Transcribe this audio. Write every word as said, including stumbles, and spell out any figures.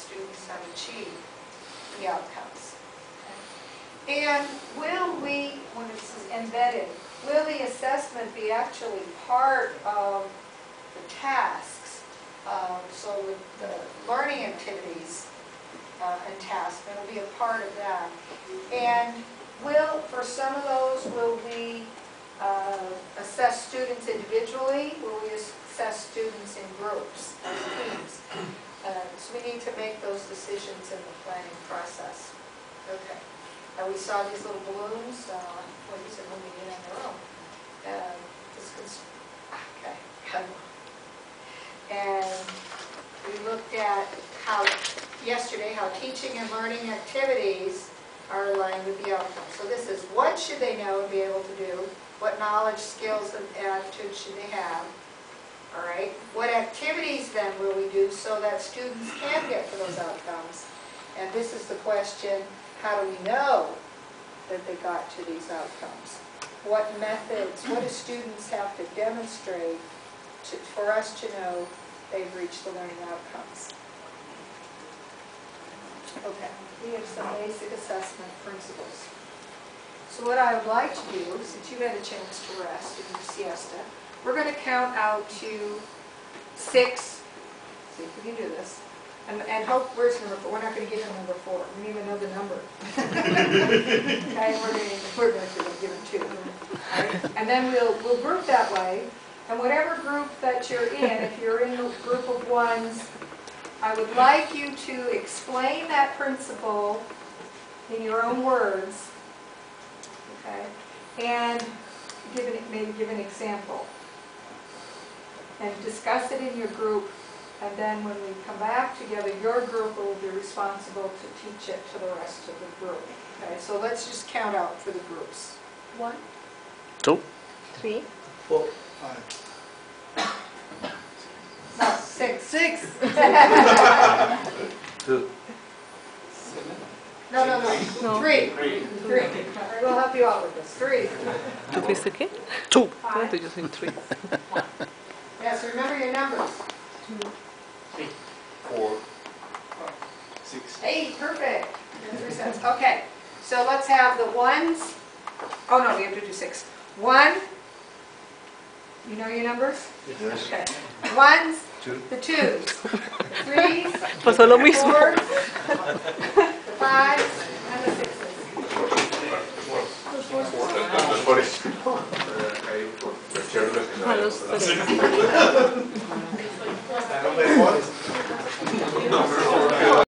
students have achieved the outcomes. And will we, when it says embedded, will the assessment be actually part of the tasks? Um, so with the learning activities uh, and tasks, it'll be a part of that. And will, for some of those, will we uh, assess students individually? Will we assess students in groups, as teams? Uh, so we need to make those decisions in the planning process. Okay. Uh, we saw these little balloons. Uh, what is it when we get on their own? Uh, this cons okay. And we looked at how yesterday how teaching and learning activities are aligned with the outcome. So this is what should they know and be able to do? What knowledge, skills, and attitudes should they have? All right. What activities then will we do so that students can get to those outcomes? And this is the question, how do we know that they got to these outcomes? What methods, what do students have to demonstrate to, for us to know they've reached the learning outcomes? Okay, we have some basic assessment principles. So what I would like to do, since you've had a chance to rest in your siesta, we're going to count out to six. See if we can do this. And, and hope, where's number four? We're not going to get to number four. We don't even know the number. Okay, we're going to, we're going to give it two. Right? And then we'll, we'll group that way. And whatever group that you're in, if you're in the group of ones, I would like you to explain that principle in your own words. Okay? And give an, maybe give an example. And discuss it in your group. And then when we come back together, your group will be responsible to teach it to the rest of the group. Okay, so let's just count out for the groups. One, two, three, four, five. No, six. Six. two. No, no, no. No. Three. Three. Three. All right, we'll help you out with this. Three. two is okay? Two. Why do you think three? Yes, remember your numbers. Three. Four. Five. Six. Eight, perfect. Three cents. Okay, so let's have the ones. Oh no, we have to do six. One. You know your numbers? Yes. Okay. Ones, Two. the twos, the threes, Pasó lo the mismo. fours, the fives, and the sixes. Los fours. A los tres. ¿Número cuál?